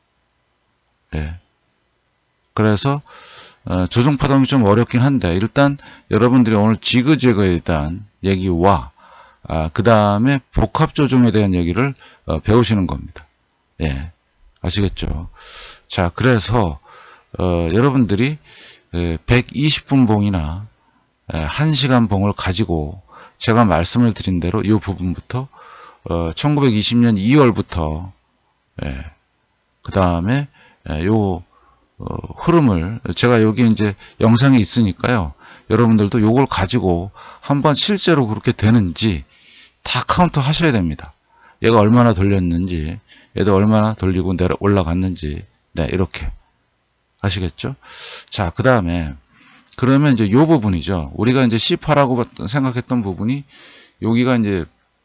예. 그래서 어, 조정 파동이 좀 어렵긴 한데 일단 여러분들이 오늘 지그재그에 대한 얘기와 아, 그 다음에 복합 조정에 대한 얘기를 어, 배우시는 겁니다. 예, 아시겠죠? 자, 그래서 어, 여러분들이 에, 백이십 분 봉이나 에, 한 시간 봉을 가지고 제가 말씀을 드린 대로 이 부분부터 어, 천구백이십 년 이월부터 예, 그 다음에 예, 요 어, 흐름을 제가 여기 이제 영상이 있으니까요. 여러분들도 요걸 가지고 한번 실제로 그렇게 되는지 다 카운트 하셔야 됩니다. 얘가 얼마나 돌렸는지, 얘도 얼마나 돌리고 내려 올라갔는지, 네, 이렇게 아시겠죠? 자, 그 다음에 그러면 이제 요 부분이죠. 우리가 이제 씨파라고 생각했던 부분이 여기가 이제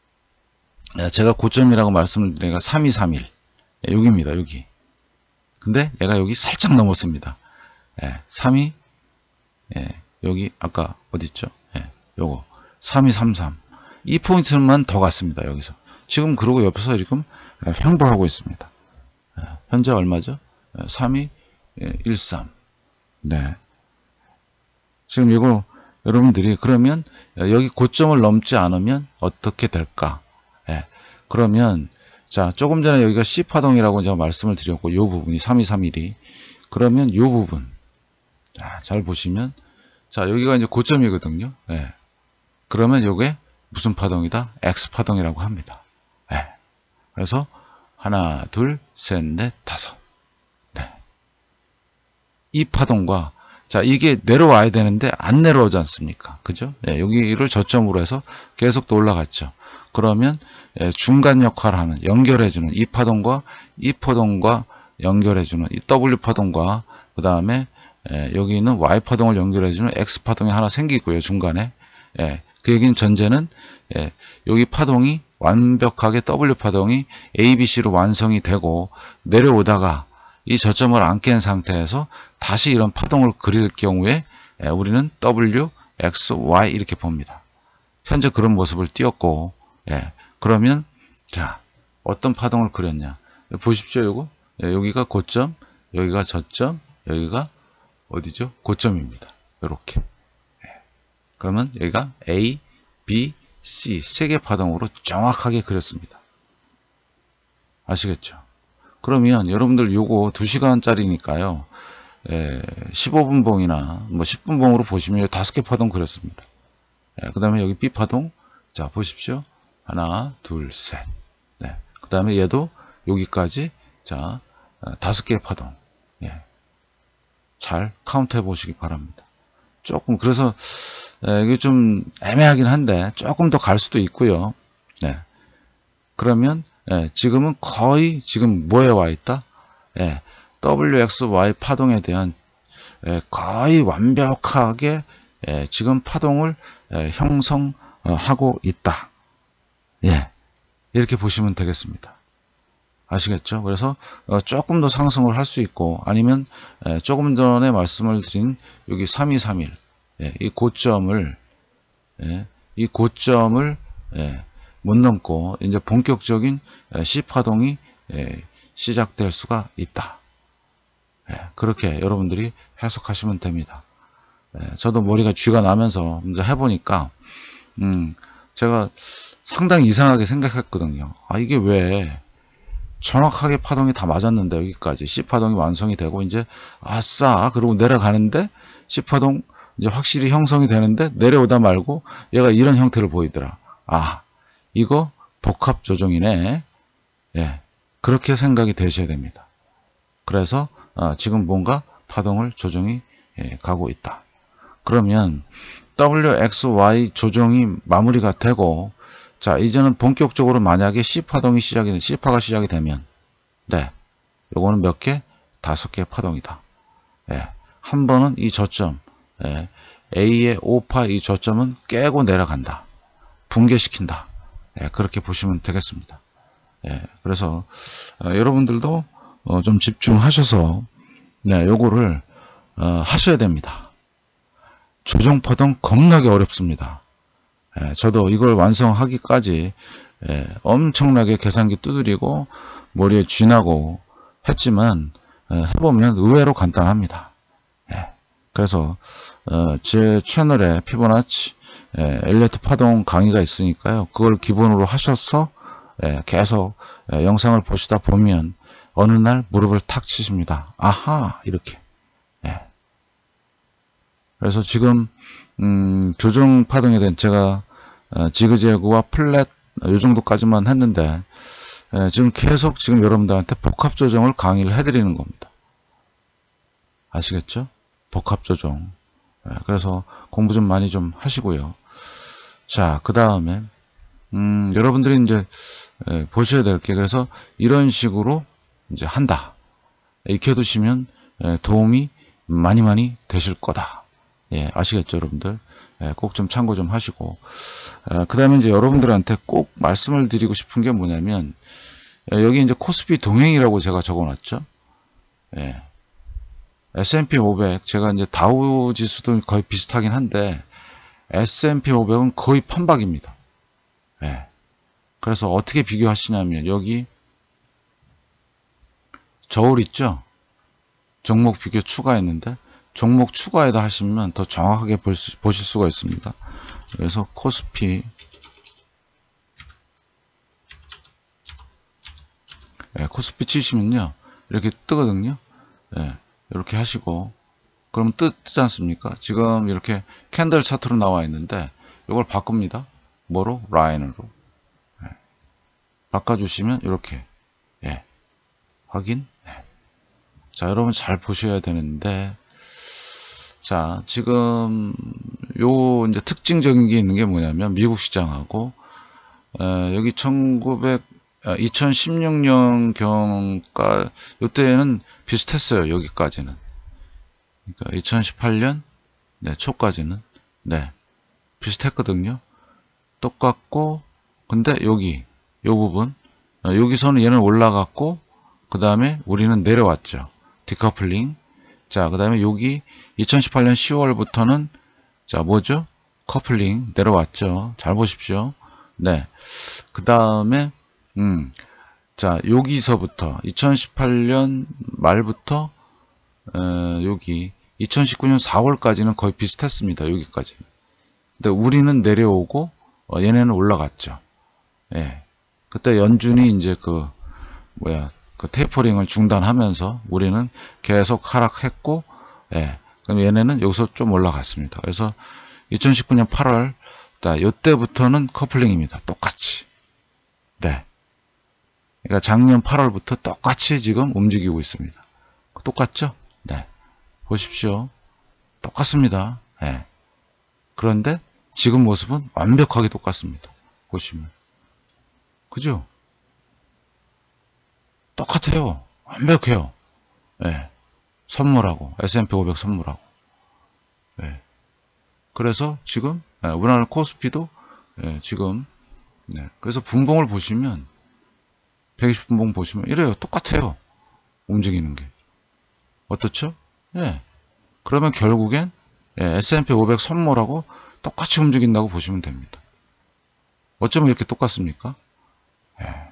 제가 고점이라고 말씀을 드리니까 삼이삼일 여기입니다. 여기. 근데 얘가 여기 살짝 넘었습니다. 예, 삼이 예, 여기 아까 어디 있죠? 예, 요거 삼이삼삼 이 포인트만 더 갔습니다. 여기서 지금 그러고 옆에서 지금 횡보하고 있습니다. 예, 현재 얼마죠? 예, 삼이일삼 네. 지금 이거 여러분들이 그러면 여기 고점을 넘지 않으면 어떻게 될까? 예, 그러면 자, 조금 전에 여기가 C파동이라고 제가 말씀을 드렸고, 이 부분이 삼이삼일이. 그러면 이 부분. 자, 잘 보시면. 자, 여기가 이제 고점이거든요. 예. 그러면 이게 무슨 파동이다? X파동이라고 합니다. 예. 그래서, 하나, 둘, 셋, 넷, 다섯. 네. 이 파동과, 자, 이게 내려와야 되는데, 안 내려오지 않습니까? 그죠? 예, 여기를 저점으로 해서 계속 또 올라갔죠. 그러면 중간 역할을 하는 연결해주는 이 파동과 이 파동과 연결해주는 이 W 파동과 그 다음에 여기 있는 Y 파동을 연결해주는 X 파동이 하나 생기고요. 중간에 그 얘기는 전제는 여기 파동이 완벽하게 W 파동이 A, B, C로 완성이 되고 내려오다가 이 저점을 안 깬 상태에서 다시 이런 파동을 그릴 경우에 우리는 W, X, Y 이렇게 봅니다. 현재 그런 모습을 띄었고 예, 그러면 자, 어떤 파동을 그렸냐 보십시오. 요거 예, 여기가 고점, 여기가 저점, 여기가 어디죠? 고점입니다. 이렇게 예. 그러면 여기가 A, B, C 세 개 파동으로 정확하게 그렸습니다. 아시겠죠? 그러면 여러분들 요거 두 시간짜리니까요 예, 십오 분 봉이나 뭐 십 분 봉으로 보시면 다섯 개 파동 그렸습니다. 예, 그 다음에 여기 B 파동 자 보십시오. 하나, 둘, 셋. 네. 그 다음에 얘도 여기까지, 자, 다섯 개의 파동. 예. 잘 카운트 해 보시기 바랍니다. 조금, 그래서, 예, 이게 좀 애매하긴 한데, 조금 더 갈 수도 있고요. 네. 그러면, 예, 지금은 거의, 지금 뭐에 와 있다? 예, 더블유 엑스 와이 파동에 대한, 예, 거의 완벽하게, 예, 지금 파동을, 예, 형성하고 있다. 예, 이렇게 보시면 되겠습니다. 아시겠죠? 그래서 어, 조금 더 상승을 할 수 있고 아니면 에, 조금 전에 말씀을 드린 여기 삼이삼일 예, 이 고점을 예, 이 고점을 예, 못 넘고 이제 본격적인 에, C파동이 예, 시작될 수가 있다. 예, 그렇게 여러분들이 해석하시면 됩니다. 예, 저도 머리가 쥐가 나면서 이제 해보니까 음, 제가 상당히 이상하게 생각했거든요. 아, 이게 왜 정확하게 파동이 다 맞았는데 여기까지 C 파동이 완성이 되고 이제 아싸 그러고 내려가는데 C 파동 이제 확실히 형성이 되는데 내려오다 말고 얘가 이런 형태를 보이더라. 아, 이거 복합 조정이네. 예, 그렇게 생각이 되셔야 됩니다. 그래서 아, 지금 뭔가 파동을 조정이 예, 가고 있다. 그러면 더블유 엑스 와이 조정이 마무리가 되고, 자, 이제는 본격적으로 만약에 C 파동이 시작이 된, C파가 시작이 되면, 네, 요거는 몇 개? 다섯 개의 파동이다. 예, 한 번은 이 저점, 예, A의 오파 이 저점은 깨고 내려간다. 붕괴시킨다. 예, 그렇게 보시면 되겠습니다. 예, 그래서, 어, 여러분들도 어, 좀 집중하셔서, 네, 요거를, 어, 하셔야 됩니다. 조정파동 겁나게 어렵습니다. 예, 저도 이걸 완성하기까지 예, 엄청나게 계산기 두드리고 머리에 쥐나고 했지만 예, 해보면 의외로 간단합니다. 예, 그래서 어, 제 채널에 피보나치 예, 엘리어트 파동 강의가 있으니까요. 그걸 기본으로 하셔서 예, 계속 예, 영상을 보시다 보면 어느 날 무릎을 탁 치십니다. 아하, 이렇게. 예. 그래서 지금 음, 조정 파동에 대한 제가 어, 지그재그와 플랫 이 정도까지만 했는데 에, 지금 계속 지금 여러분들한테 복합 조정을 강의를 해드리는 겁니다. 아시겠죠? 복합 조정. 에, 그래서 공부 좀 많이 좀 하시고요. 자, 그 다음에 음, 여러분들이 이제 에, 보셔야 될 게 그래서 이런 식으로 이제 한다. 익혀두시면 에, 도움이 많이 많이 되실 거다. 예, 아시겠죠, 여러분들? 예, 꼭 좀 참고 좀 하시고. 아, 그 다음에 이제 여러분들한테 꼭 말씀을 드리고 싶은 게 뭐냐면, 예, 여기 이제 코스피 동행이라고 제가 적어 놨죠. 예. 에스 앤 피 오백, 제가 이제 다우 지수도 거의 비슷하긴 한데, 에스 앤 피 오백은 거의 판박입니다. 예. 그래서 어떻게 비교하시냐면, 여기, 저울 있죠? 종목 비교 추가했는데, 종목 추가에다 하시면 더 정확하게 볼 수, 보실 수가 있습니다. 그래서 코스피 예, 코스피 치시면요 이렇게 뜨거든요. 예, 이렇게 하시고 그럼 뜨, 뜨지 않습니까? 지금 이렇게 캔들 차트로 나와 있는데 이걸 바꿉니다. 뭐로? 라인으로. 예, 바꿔주시면 이렇게 예, 확인. 예. 자, 여러분 잘 보셔야 되는데 자, 지금 요 이제 특징적인 게 있는 게 뭐냐면 미국 시장하고 에, 여기 천구백 아, 이천십육 년 경가 요때는 비슷했어요. 여기까지는. 그러니까 이천십팔 년 네, 초까지는 네, 비슷했거든요. 똑같고 근데 여기 요 부분 어, 여기서는 얘는 올라갔고 그 다음에 우리는 내려왔죠. 디커플링. 자, 그 다음에 여기 이천십팔 년 시월부터는 자, 뭐죠? 커플링 내려왔죠. 잘 보십시오. 네. 그 다음에 음, 자, 여기서부터 이천십팔 년 말부터 어, 여기 이천십구 년 사월까지는 거의 비슷했습니다. 여기까지. 근데 우리는 내려오고 어, 얘네는 올라갔죠. 예. 그때 연준이 이제 그 뭐야 그 테이퍼링을 중단하면서 우리는 계속 하락했고, 예. 그럼 얘네는 여기서 좀 올라갔습니다. 그래서 이천십구 년 팔월, 자, 요때부터는 커플링입니다. 똑같이. 네. 그러니까 작년 팔월부터 똑같이 지금 움직이고 있습니다. 똑같죠? 네. 보십시오. 똑같습니다. 네. 그런데 지금 모습은 완벽하게 똑같습니다. 보시면. 그죠? 똑같아요. 완벽해요. 네. 선물하고 에스 앤 피 오백 선물하고. 네. 그래서 지금 네, 우리나라 코스피도 네, 지금 네. 그래서 분봉을 보시면 백이십 분봉 보시면 이래요. 똑같아요. 움직이는 게. 어떻죠? 예. 그러면 결국엔 예, 에스 앤 피 오백 선물하고 똑같이 움직인다고 보시면 됩니다. 어쩌면 이렇게 똑같습니까? 예.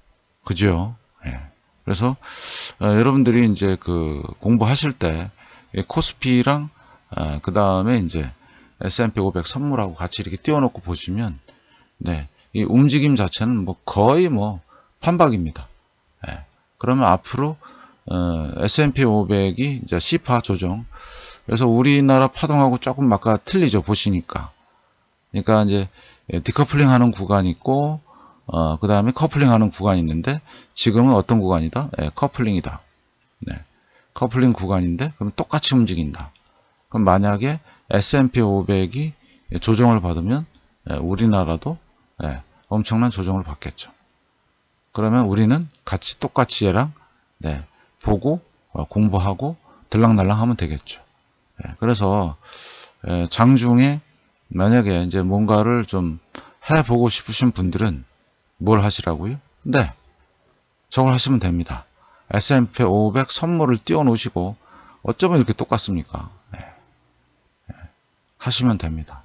그죠? 예. 그래서 어, 여러분들이 이제 그 공부하실 때 코스피랑 아, 그 다음에 이제 에스 앤 피 오백 선물하고 같이 이렇게 띄워놓고 보시면 네, 이 움직임 자체는 뭐 거의 뭐 판박입니다. 예, 그러면 앞으로 어, 에스 앤 피 오백이 이제 씨파 조정. 그래서 우리나라 파동하고 조금 아까 틀리죠, 보시니까. 그러니까 이제 디커플링 하는 구간이 있고 어, 그 다음에 커플링 하는 구간이 있는데 지금은 어떤 구간이다? 예, 커플링이다. 네, 커플링 구간인데 그럼 똑같이 움직인다. 그럼 만약에 에스 앤 피 오백이 조정을 받으면 예, 우리나라도 예, 엄청난 조정을 받겠죠. 그러면 우리는 같이 똑같이 얘랑 네, 보고 어, 공부하고 들락날락 하면 되겠죠. 예, 그래서 예, 장중에 만약에 이제 뭔가를 좀 해보고 싶으신 분들은 뭘 하시라고요? 네, 저걸 하시면 됩니다. 에스 앤 피 오백 선물을 띄워 놓으시고 어쩌면 이렇게 똑같습니까? 예, 예, 하시면 됩니다.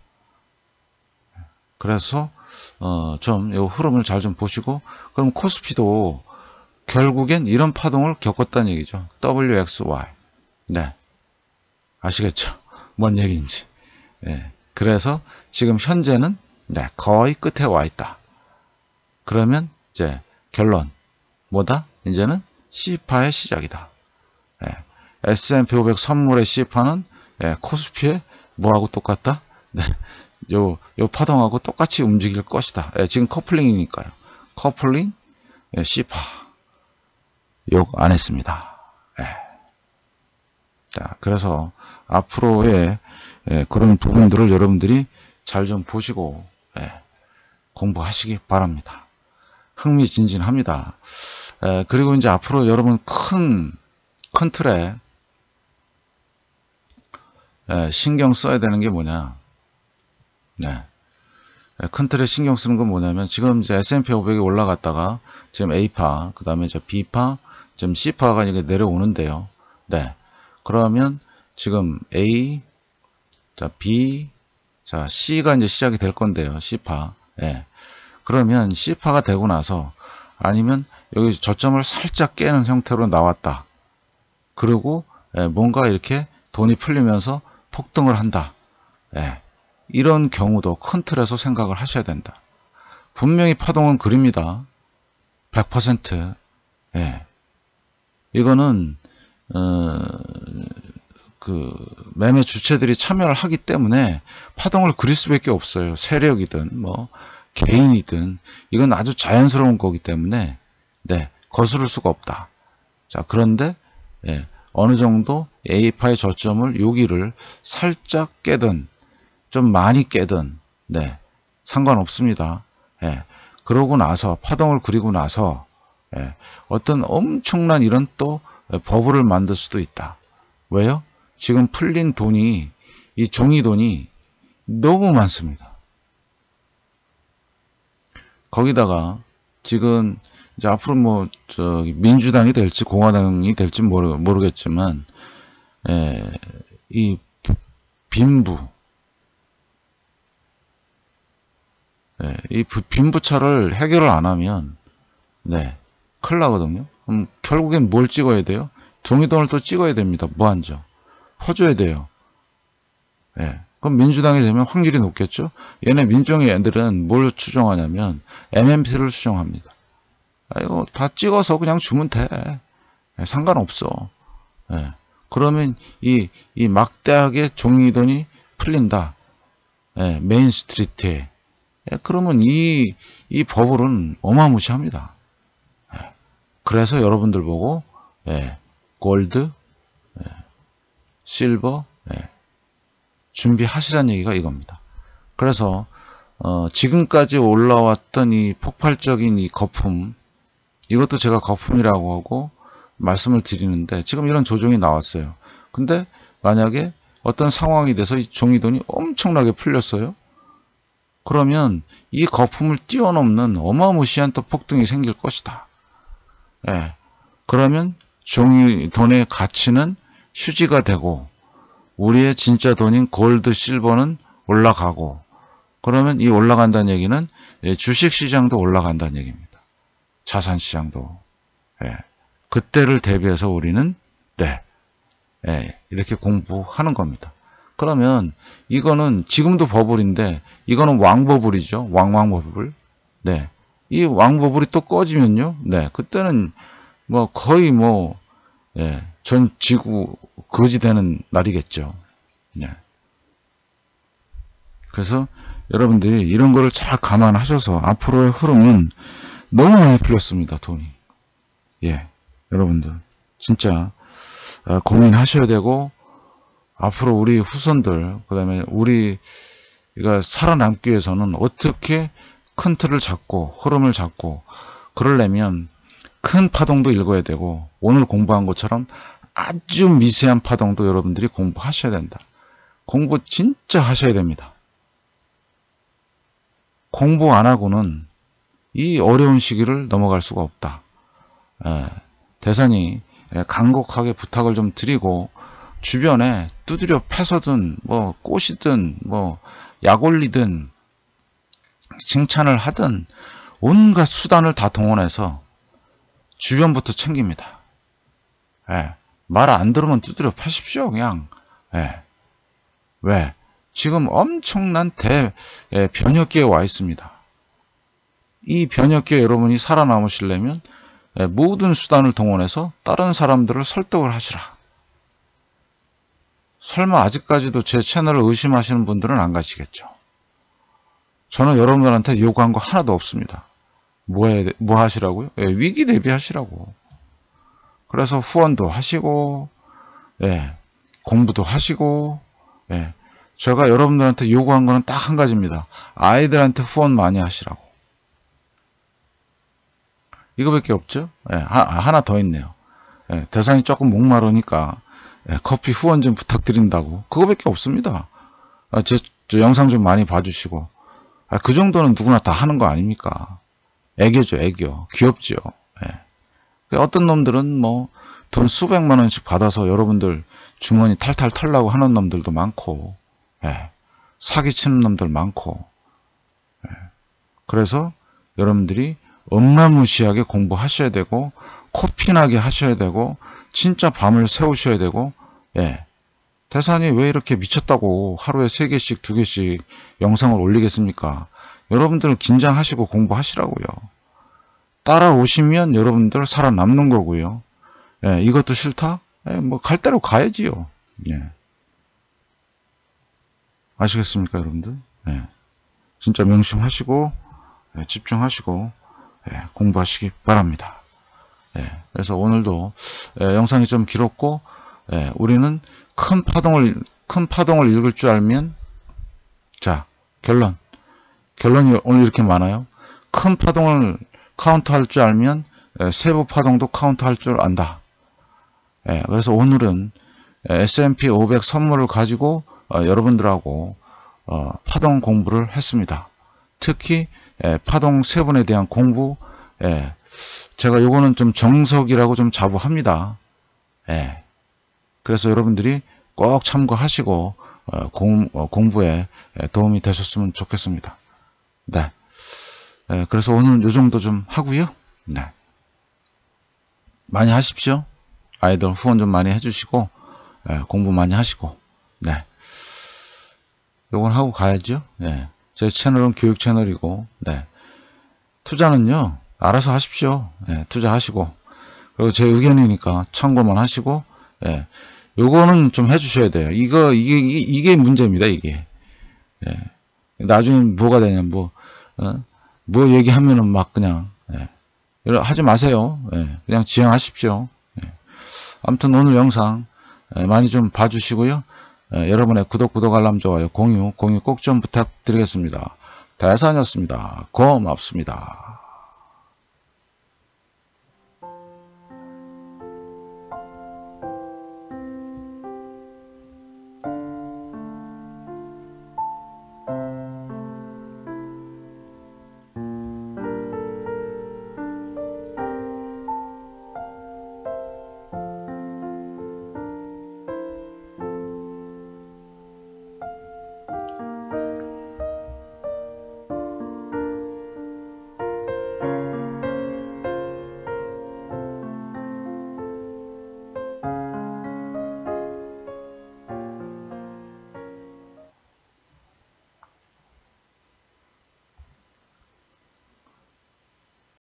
그래서 어, 좀 이 흐름을 잘 좀 보시고 그럼 코스피도 결국엔 이런 파동을 겪었다는 얘기죠. 더블유 엑스 와이. 네, 아시겠죠? 뭔 얘기인지. 예, 그래서 지금 현재는 네, 거의 끝에 와 있다. 그러면 이제 결론 뭐다? 이제는 씨파의 시작이다. 예, 에스 앤 피 오백 선물의 씨파는 예, 코스피의 뭐하고 똑같다? 네, 요, 요 파동하고 똑같이 움직일 것이다. 예, 지금 커플링이니까요. 커플링 예, 씨파 욕 안 했습니다. 예. 자, 그래서 앞으로의 예, 그런 부분들을 여러분들이 잘 좀 보시고 예, 공부하시기 바랍니다. 흥미진진합니다. 에, 그리고 이제 앞으로 여러분 큰, 큰 틀에 에, 신경 써야 되는 게 뭐냐. 네. 에, 큰 틀에 신경 쓰는 건 뭐냐면 지금 이제 에스 앤 피 오백이 올라갔다가 지금 A파, 그 다음에 이제 B파, 지금 C파가 이게 내려오는데요. 네. 그러면 지금 A, 자, B, 자, C가 이제 시작이 될 건데요. C파. 예. 그러면 씨파가 되고 나서 아니면 여기 저점을 살짝 깨는 형태로 나왔다. 그리고 예, 뭔가 이렇게 돈이 풀리면서 폭등을 한다. 예, 이런 경우도 큰 틀에서 생각을 하셔야 된다. 분명히 파동은 그립니다. 백 퍼센트. 예, 이거는 어, 그 매매 주체들이 참여를 하기 때문에 파동을 그릴 수밖에 없어요. 세력이든 뭐 개인이든 이건 아주 자연스러운 거기 때문에 네, 거스를 수가 없다. 자, 그런데 예, 어느 정도 A파의 저점을 여기를 살짝 깨든 좀 많이 깨든 네, 상관없습니다. 예, 그러고 나서 파동을 그리고 나서 예, 어떤 엄청난 이런 또 버블을 만들 수도 있다. 왜요? 지금 풀린 돈이 이 종이 돈이 너무 많습니다. 거기다가 지금 이제 앞으로 뭐 저기 민주당이 될지 공화당이 될지 모르, 모르겠지만 에, 이 빈부 에, 이 빈부차를 해결을 안 하면 네, 큰일 나거든요. 그럼 결국엔 뭘 찍어야 돼요? 종이돈을 또 찍어야 됩니다. 무한정 퍼줘야 돼요. 예. 그럼 민주당이 되면 확률이 높겠죠? 얘네 민정의 애들은 뭘 추정하냐면 엠 엠 피를 추정합니다. 아, 이거 다 찍어서 그냥 주면 돼. 예, 상관없어. 예. 그러면 이, 이 막대하게 종이돈이 풀린다. 예, 메인 스트리트에. 예, 그러면 이, 이 버블은 어마무시합니다. 예. 그래서 여러분들 보고, 예, 골드, 예, 실버, 예, 준비하시라는 얘기가 이겁니다. 그래서 어, 지금까지 올라왔던 이 폭발적인 이 거품, 이것도 제가 거품이라고 하고 말씀을 드리는데 지금 이런 조정이 나왔어요. 근데 만약에 어떤 상황이 돼서 이 종이돈이 엄청나게 풀렸어요. 그러면 이 거품을 뛰어넘는 어마무시한 또 폭등이 생길 것이다. 예. 그러면 종이돈의 가치는 휴지가 되고 우리의 진짜 돈인 골드, 실버는 올라가고 그러면 이 올라간다는 얘기는 주식시장도 올라간다는 얘기입니다. 자산시장도. 예. 그때를 대비해서 우리는 네, 예, 이렇게 공부하는 겁니다. 그러면 이거는 지금도 버블인데 이거는 왕버블이죠. 왕왕버블. 네. 이 왕버블이 또 꺼지면요. 네. 그때는 뭐 거의 뭐 예, 전 지구 거지 되는 날이겠죠. 네. 그래서 여러분들이 이런 거를 잘 감안하셔서 앞으로의 흐름은 너무 많이 풀렸습니다. 돈이. 예. 여러분들 진짜 고민하셔야 되고 앞으로 우리 후손들 그 다음에 우리가 살아남기 위해서는 어떻게 큰 틀을 잡고 흐름을 잡고 그러려면 큰 파동도 읽어야 되고 오늘 공부한 것처럼 아주 미세한 파동도 여러분들이 공부하셔야 된다. 공부 진짜 하셔야 됩니다. 공부 안 하고는 이 어려운 시기를 넘어갈 수가 없다. 예, 대단히 간곡하게 부탁을 좀 드리고 주변에 두드려 패서든 뭐 꼬시든 뭐 약올리든 칭찬을 하든 온갖 수단을 다 동원해서 주변부터 챙깁니다. 예, 말 안 들으면 두드려 패십시오. 그냥. 예. 왜? 지금 엄청난 대 예, 변혁기에 와 있습니다. 이 변혁기에 여러분이 살아남으시려면 예, 모든 수단을 동원해서 다른 사람들을 설득을 하시라. 설마 아직까지도 제 채널을 의심하시는 분들은 안 가시겠죠. 저는 여러분들한테 요구한 거 하나도 없습니다. 뭐, 해, 뭐 하시라고요? 예, 위기 대비하시라고. 그래서 후원도 하시고, 예, 공부도 하시고, 예, 제가 여러분들한테 요구한 거는 딱 한 가지입니다. 아이들한테 후원 많이 하시라고. 이거밖에 없죠? 예, 하, 하나 더 있네요. 예, 대상이 조금 목마르니까 예, 커피 후원 좀 부탁드린다고. 그거밖에 없습니다. 아, 제, 제 영상 좀 많이 봐주시고. 아, 그 정도는 누구나 다 하는 거 아닙니까? 애교죠, 애교. 귀엽죠. 예. 어떤 놈들은 뭐 돈 수백만 원씩 받아서 여러분들 주머니 탈탈 털라고 하는 놈들도 많고, 예. 사기치는 놈들 많고, 예. 그래서 여러분들이 엄마무시하게 공부하셔야 되고, 코피나게 하셔야 되고, 진짜 밤을 새우셔야 되고, 예. 대산이 왜 이렇게 미쳤다고 하루에 세 개씩, 두 개씩 영상을 올리겠습니까? 여러분들 긴장하시고 공부하시라고요. 따라오시면 여러분들 살아남는 거고요. 예, 이것도 싫다? 예, 뭐 갈 대로 가야지요. 예. 아시겠습니까, 여러분들? 예. 진짜 명심하시고 예, 집중하시고 예, 공부하시기 바랍니다. 예, 그래서 오늘도 예, 영상이 좀 길었고 예, 우리는 큰 파동을 큰 파동을 읽을 줄 알면 자 결론 결론이 오늘 이렇게 많아요. 큰 파동을 카운트할 줄 알면 예, 세부 파동도 카운트할 줄 안다. 예, 그래서 오늘은 에스 앤 피 오백 선물을 가지고 어, 여러분들하고 어, 파동 공부를 했습니다. 특히 예, 파동 세분에 대한 공부 예, 제가 요거는 좀 정석이라고 좀 자부합니다. 예, 그래서 여러분들이 꼭 참고하시고 어, 공, 어, 공부에 도움이 되셨으면 좋겠습니다. 네, 예, 그래서 오늘 요 정도 좀 하고요. 네, 많이 하십시오. 아이들 후원 좀 많이 해주시고 예, 공부 많이 하시고 네, 요건 하고 가야죠. 예, 제 채널은 교육 채널이고 네, 투자는요 알아서 하십시오. 예, 투자하시고 그리고 제 의견이니까 참고만 하시고 예, 요거는 좀 해주셔야 돼요. 이거 이게 이게, 이게 문제입니다. 이게 예, 나중에 뭐가 되냐 뭐 어? 뭐 얘기하면은 막 그냥 예, 하지 마세요. 예, 그냥 지향하십시오. 예. 아무튼 오늘 영상 예, 많이 좀 봐주시고요. 예, 여러분의 구독, 구독, 알람, 좋아요, 공유, 공유 꼭 좀 부탁드리겠습니다. 대산이었습니다. 고맙습니다.